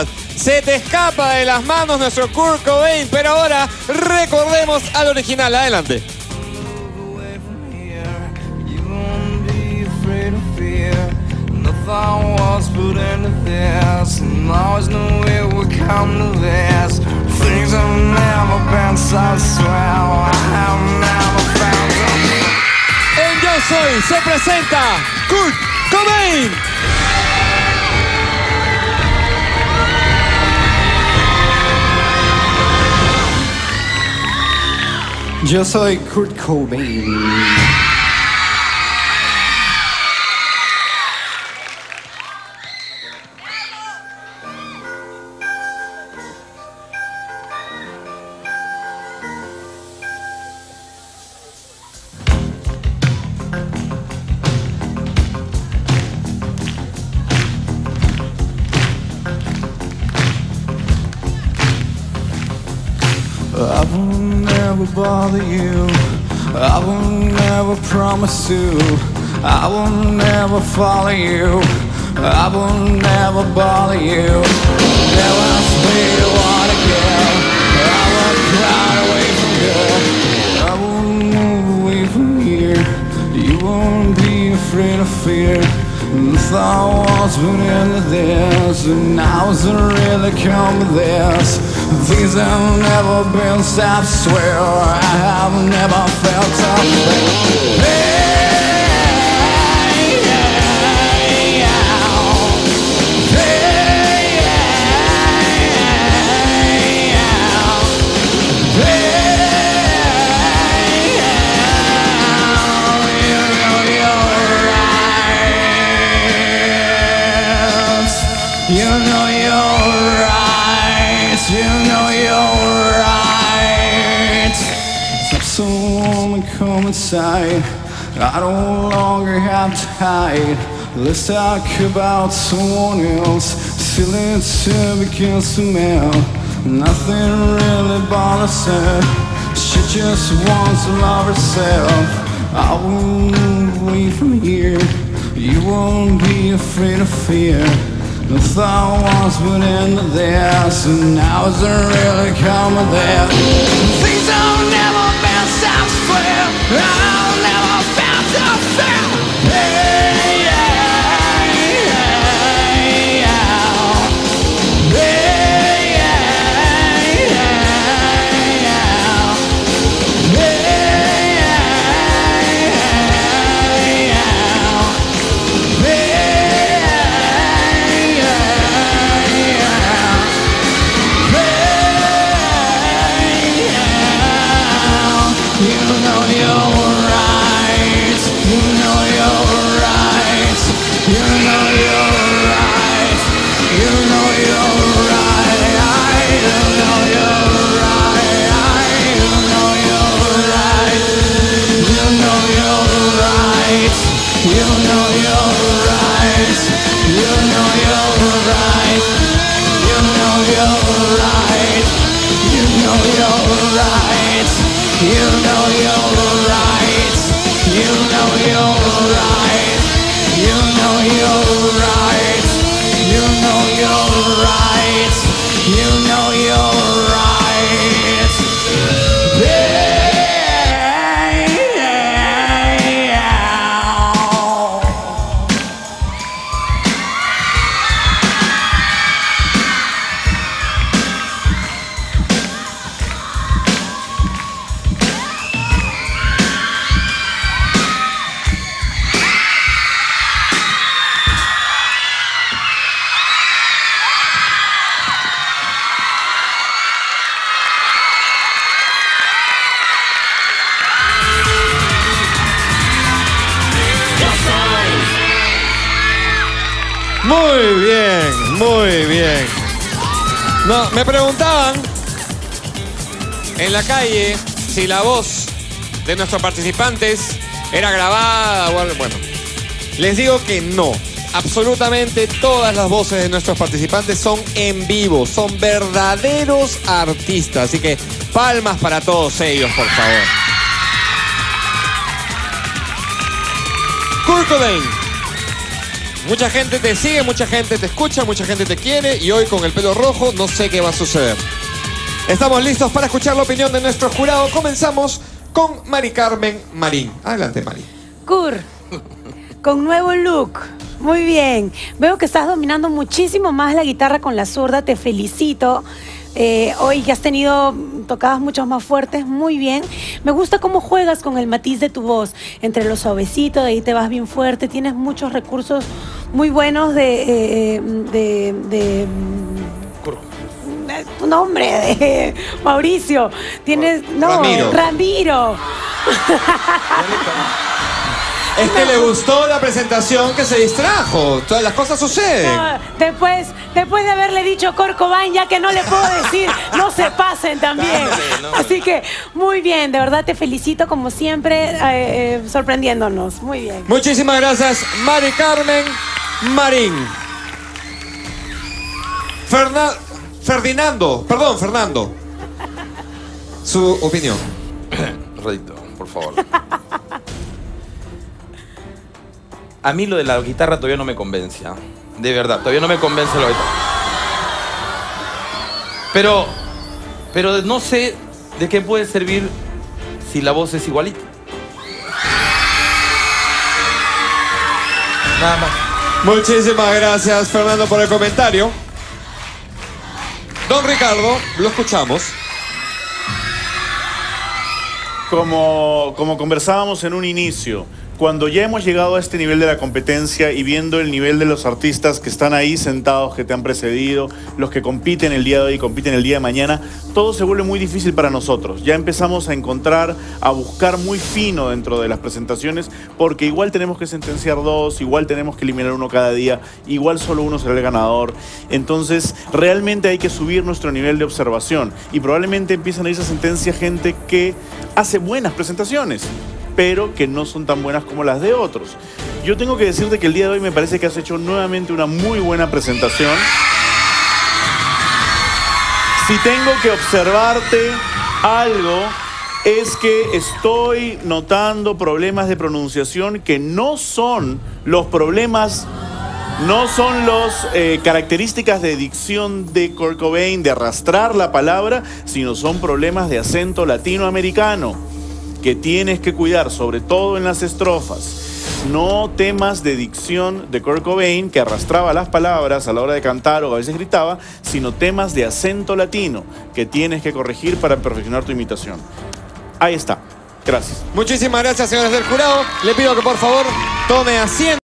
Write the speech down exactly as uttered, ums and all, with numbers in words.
Se te escapa de las manos nuestro Kurt Cobain, pero ahora recordemos al original. Adelante. En Yo Soy se presenta Kurt Cobain. Yo soy Kurt Cobain. I will never bother you, I will never promise to, I will never follow you, I will never bother you. Never ask me what again, I will run away from you. I will move away from here, you won't be afraid of fear. If I was put into this, and I wasn't really coming this. Things have never been stopped, swear I have never felt something. Hey, yeah, yeah. Hey, yeah, yeah. Hey, yeah. You know you're right. You know you're right. You know you're right. Stop so warm and come inside. I no longer have to hide. Let's talk about someone else. Silly to begins to melt. Nothing really bothers her. She just wants to love herself. I won't move away from here. You won't be afraid of fear. The thought was put into this, and I wasn't really coming there. Things have never been stopped square. I'll never felt so fair. Hey, yeah, yeah, yeah. Hey, yeah, yeah, yeah. Hey, yeah, yeah. Hey, Muy bien, muy bien. No, me preguntaban en la calle si la voz de nuestros participantes era grabada o algo. Bueno, les digo que no. Absolutamente todas las voces de nuestros participantes son en vivo, son verdaderos artistas. Así que palmas para todos ellos, por favor. Kurt Cobain, Mucha gente te sigue, mucha gente te escucha, mucha gente te quiere y hoy con el pelo rojo no sé qué va a suceder. Estamos listos para escuchar la opinión de nuestro jurado. Comenzamos con Mari Carmen Marín. Adelante, Mari. Kur, con nuevo look. Muy bien. Veo que estás dominando muchísimo más la guitarra con la zurda. Te felicito. Eh, hoy que has tenido tocadas mucho más fuertes, muy bien. Me gusta cómo juegas con el matiz de tu voz, entre lo suavecito, de ahí te vas bien fuerte. Tienes muchos recursos muy buenos de... Eh, de, de tu nombre, de Mauricio. Tienes... No, Ramiro. Ramiro. Es que le gustó la presentación que se distrajo. Todas las cosas suceden. No, después, después de haberle dicho Kurt Cobain, ya que no le puedo decir, no se pasen también. Así que, muy bien, de verdad te felicito como siempre, eh, eh, sorprendiéndonos. Muy bien. Muchísimas gracias, Mari Carmen Marín. Ferna Ferdinando, perdón, Fernando. Su opinión. Rodito, por favor. A mí lo de la guitarra todavía no me convence, ¿eh? De verdad, todavía no me convence la guitarra. Pero, pero no sé de qué puede servir si la voz es igualita. Nada más. Muchísimas gracias, Fernando, por el comentario. Don Ricardo, lo escuchamos. Como, como conversábamos en un inicio, cuando ya hemos llegado a este nivel de la competencia y viendo el nivel de los artistas que están ahí sentados, que te han precedido, los que compiten el día de hoy, compiten el día de mañana, todo se vuelve muy difícil para nosotros. Ya empezamos a encontrar, a buscar muy fino dentro de las presentaciones, porque igual tenemos que sentenciar dos, igual tenemos que eliminar uno cada día, igual solo uno será el ganador. Entonces, realmente hay que subir nuestro nivel de observación y probablemente empiezan a irse a sentencia gente que hace buenas presentaciones, pero que no son tan buenas como las de otros. Yo tengo que decirte que el día de hoy me parece que has hecho nuevamente una muy buena presentación. Si tengo que observarte algo, es que estoy notando problemas de pronunciación que no son los problemas, no son las eh, características de dicción de Kurt Cobain, de arrastrar la palabra, sino son problemas de acento latinoamericano que tienes que cuidar, sobre todo en las estrofas. No temas de dicción de Kurt Cobain, que arrastraba las palabras a la hora de cantar o a veces gritaba, sino temas de acento latino que tienes que corregir para perfeccionar tu imitación. Ahí está. Gracias. Muchísimas gracias, señores del jurado. Le pido que por favor tome asiento.